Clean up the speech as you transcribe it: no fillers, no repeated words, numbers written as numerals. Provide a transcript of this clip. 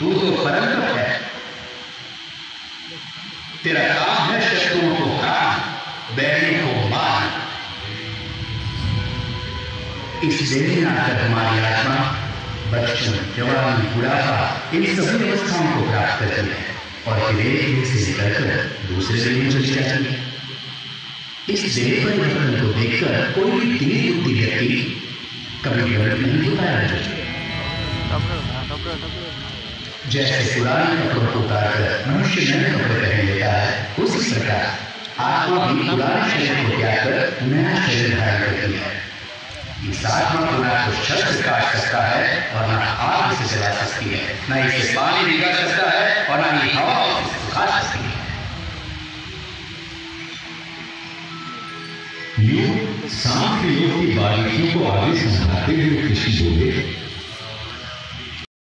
तू तो परंतप है, तेरा काम है शत्रुओं को खाना, बैरियों को मारना। इस देह में आकर हमारी आत्मा बचपन, जवानी, बुढ़ापा इन सभी अवस्थाओं को प्राप्त करती है और फिर एक देह से निकलकर दूसरे देह में चली जाती है। इस देह परिवर्तन को देखकर कोई भी तीव्र बुद्धि व्यक्ति कभी गलत नहीं हो पाया। जैसे पुराने कपड़ों को उतारकर मनुष्य नए कपड़े पहन लेता है, उसी प्रकार आत्मा भी पुराने शरीर को त्याग कर नया शरीर धारण करती है। इस आत्मा को ना तो शस्त्र काट सकता है और ना आग से जला सकती है, ना इसे पानी निकाल सकता है और ना ही हवा सुखा सकती है। योग सांख्य योग की बारीकियों को आगे समझाते हुए कृष्ण बोले,